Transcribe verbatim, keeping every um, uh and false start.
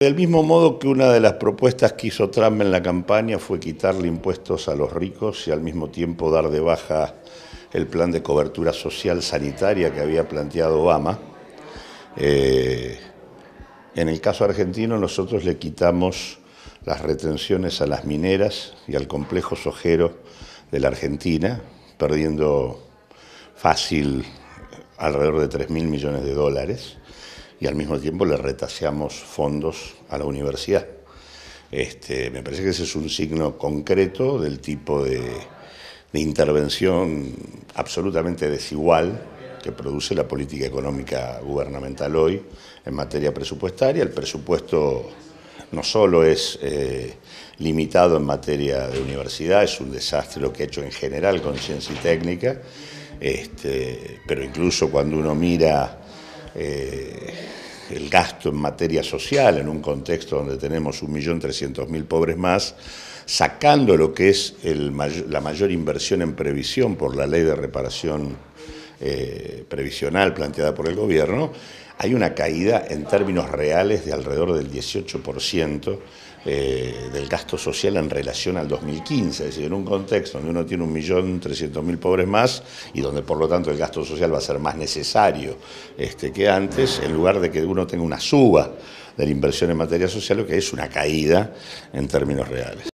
Del mismo modo que una de las propuestas que hizo Trump en la campaña fue quitarle impuestos a los ricos y al mismo tiempo dar de baja el plan de cobertura social sanitaria que había planteado Obama. Eh, en el caso argentino nosotros le quitamos las retenciones a las mineras y al complejo sojero de la Argentina, perdiendo fácil alrededor de tres mil millones de dólares, y al mismo tiempo le retaseamos fondos a la universidad. Este, me parece que ese es un signo concreto del tipo de, de intervención absolutamente desigual que produce la política económica gubernamental hoy en materia presupuestaria. El presupuesto no solo es eh, limitado en materia de universidad, es un desastre lo que ha hecho en general con ciencia y técnica, este, pero incluso cuando uno mira eh, el gasto en materia social en un contexto donde tenemos un millón trescientos mil pobres más, sacando lo que es el mayor, la mayor inversión en previsión por la ley de reparación eh, previsional planteada por el gobierno, hay una caída en términos reales de alrededor del dieciocho por ciento eh, del gasto social en relación al dos mil quince, es decir, en un contexto donde uno tiene un millón trescientos mil pobres más y donde por lo tanto el gasto social va a ser más necesario este, que antes, en lugar de que uno tenga una suba de la inversión en materia social, lo que es una caída en términos reales.